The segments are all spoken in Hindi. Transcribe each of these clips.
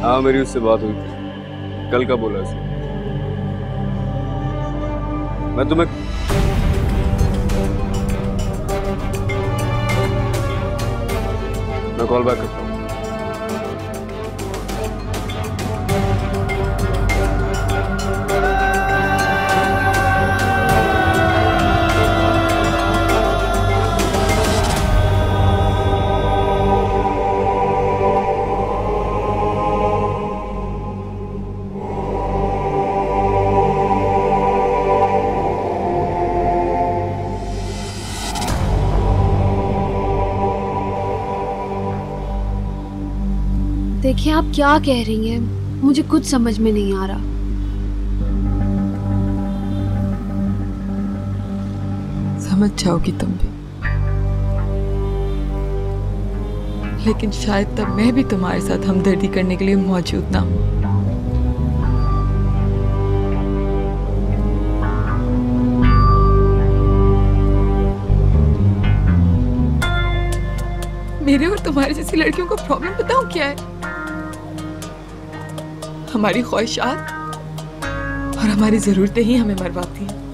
हाँ, मेरी उससे बात हुई थी। कल का बोला उसने। मैं तुम्हें कॉल बैक करता हूँ। देखिए आप क्या कह रही हैं, मुझे कुछ समझ में नहीं आ रहा। समझ जाओगी तुम भी, लेकिन शायद तब मैं भी तुम्हारे साथ हमदर्दी करने के लिए मौजूद ना हूं। मेरे और तुम्हारे जैसी लड़कियों को प्रॉब्लम बताऊं क्या है? हमारी ख्वाहिशात और हमारी जरूरतें ही हमें मरवाती हैं।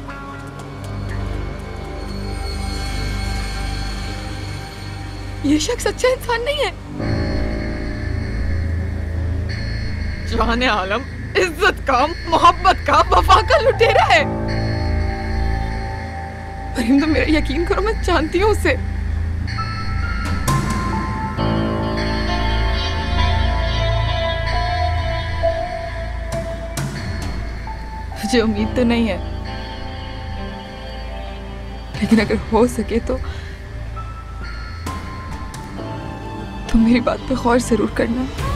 ये शख्स अच्छा इंसान नहीं है। जाने आलम, इज्जत का, मोहब्बत का, वफा का लुटेरा है। पर तो मेरा यकीन करो, मैं जानती हूँ उसे। मुझे उम्मीद तो नहीं है, लेकिन अगर हो सके तो तुम मेरी बात पे गौर जरूर करना।